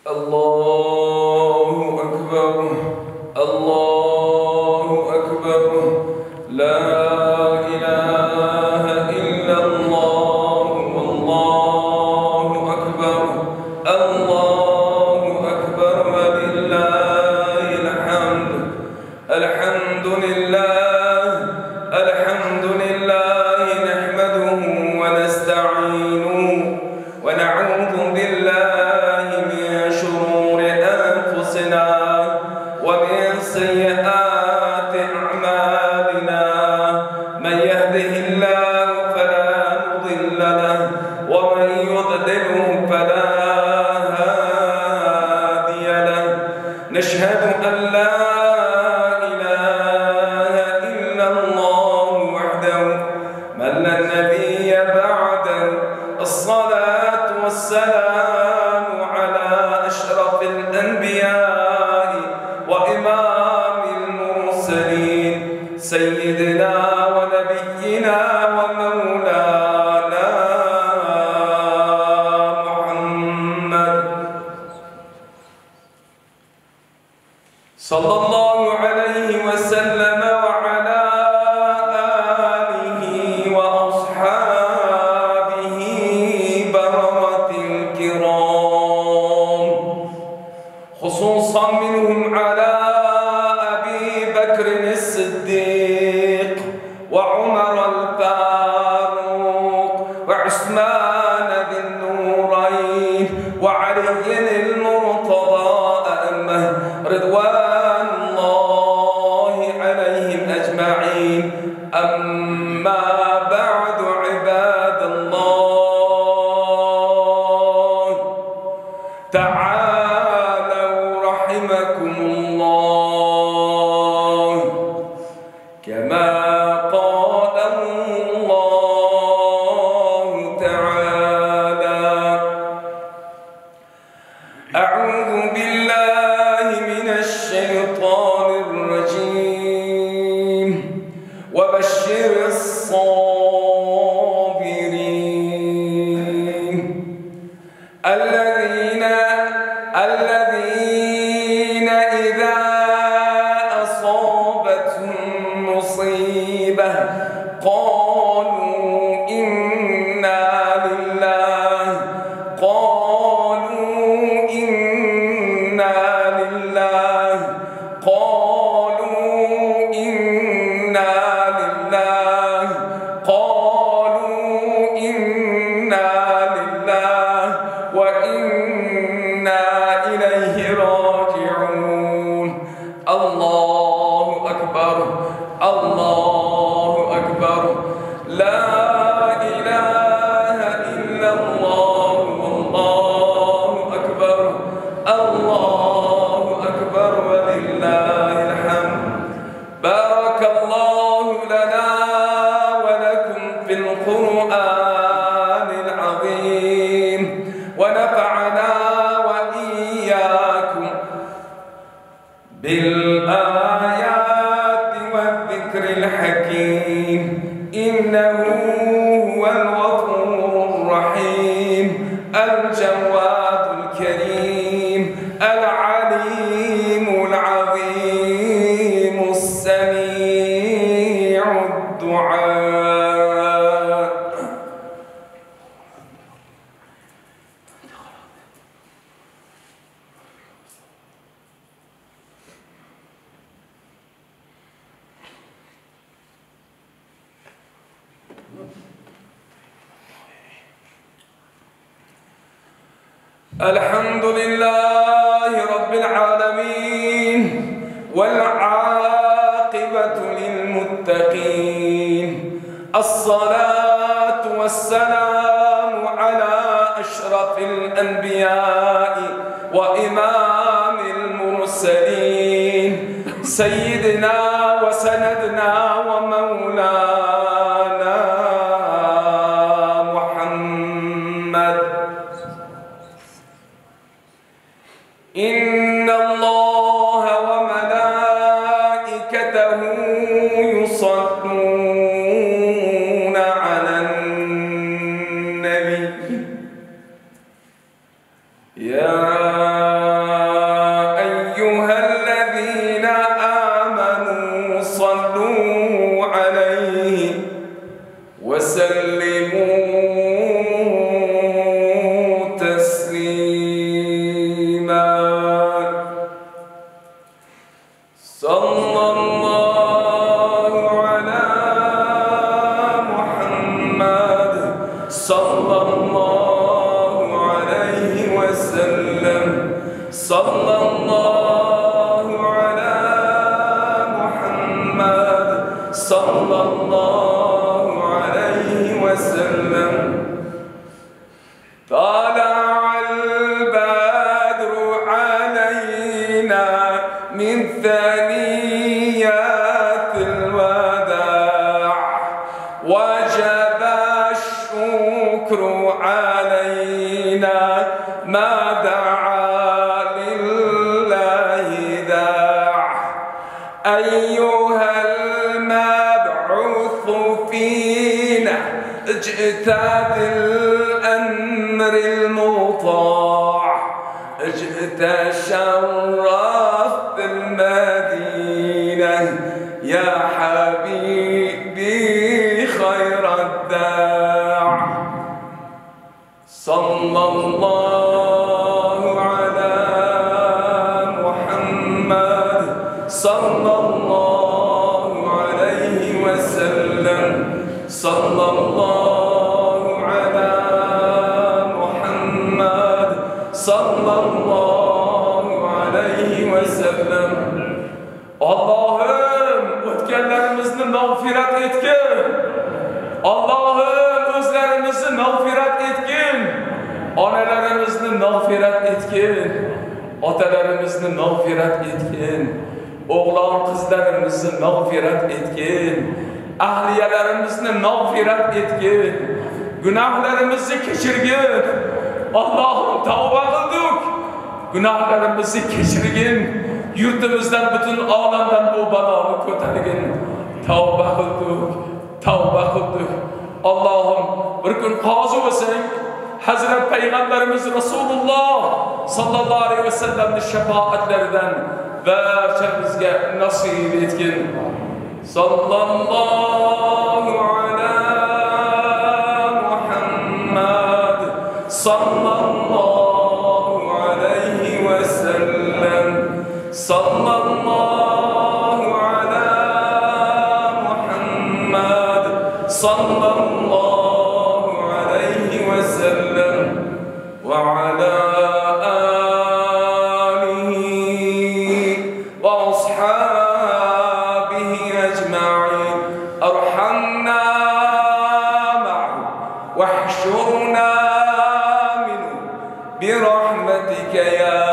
الله أكبر الله أكبر لا إله إلا الله والله أكبر الله أكبر ولله الحمد الحمد لله نحمده ونستعينه ونعوذ بالله من شرور أنفسنا ومن سيئات أعمالنا من يهده الله فلا مضل له ومن يضلله فلا هادي له نشهد أن لا إله إلا الله وحده من لا نبي بعده الصلاة والسلام على أشرف الأنبياء وإمام المرسلين سيدنا ونبينا ومولانا محمد صلى الله عليه وسلم وعلى آله وأصحابه بررة الكرام خصوصا منهم على أبي بكر الصديق وعمر الفاروق وعثمان ذي النورين وعلي المرتضى أئمة رضوان الله عليهم أجمعين أما بعد عباد الله تعالوا رحمكم الله كما قال الله تعالى أعوذ بالله من الشيطان الرجيم وبشر الصابرين الذين إذا أصابتهم مصيبة قالوا إنا لله وإنا إليه راجعون الله أكبر الله أكبر لا إله إلا الله والله أكبر الله أكبر ولله الحمد بارك الله لنا ولكم في القرآن العظيم ونفعنا وإياكم بالآيات والذكر الحكيم إنه هو الغفور الرحيم الجواد الكريم العليم العظيم السميع الدعاء الحمد لله رب العالمين والعاقبة للمتقين الصلاة والسلام على أشرف الأنبياء وإمام المرسلين سيدنا وسندنا ومولانا محمد إن الله وملائكته يصلون على النبي يا وسلموا تسليما. صلى الله على محمد صلى الله عليه وسلم. صلى الله على محمد صلى الله عليه وسلم. طلع البدر علينا من ثنيات الوداع وجب الشكر علينا ما دعا لله داع. أيها المبعوث فينا اجئت بالأمر المطاع، اجئت شرفت المدينة يا حبيبي خير الداع. صلى الله على محمد صلى الله عليه وسلم. صلى الله على محمد صلى الله عليه وسلم. Allah'ım o'tganlarimizni mag'firat etgin. Allah'ım o'zlarimizni mag'firat etgin. Onalarimizni mag'firat etgin. Otalarimizni mag'firat etgin. O'g'lon qizlarimizni mag'firat etgin. Ahliyalarimizni mag'firat etgin. Gunohlarimizni kechirgin. Allohim tavba qildik. Gunohlarimizni kechirgin. Yurtimizdan butun olamdan bu baloni ko'targin. Tavba qildik. Tavba qildik. Allohim bir kun qozi bo'lsang, Hazrat Payg'ambarimiz Rasululloh sallallohu alayhi vasallamning shafoatlaridan barchamizga nasib etgin. Sallallahu ala Muhammad sallallahu alayhi wasallam. Sallallahu ala Muhammad sallallahu alayhi wasallam wa ala أرحمنا معه واحشرنا منه برحمتك يا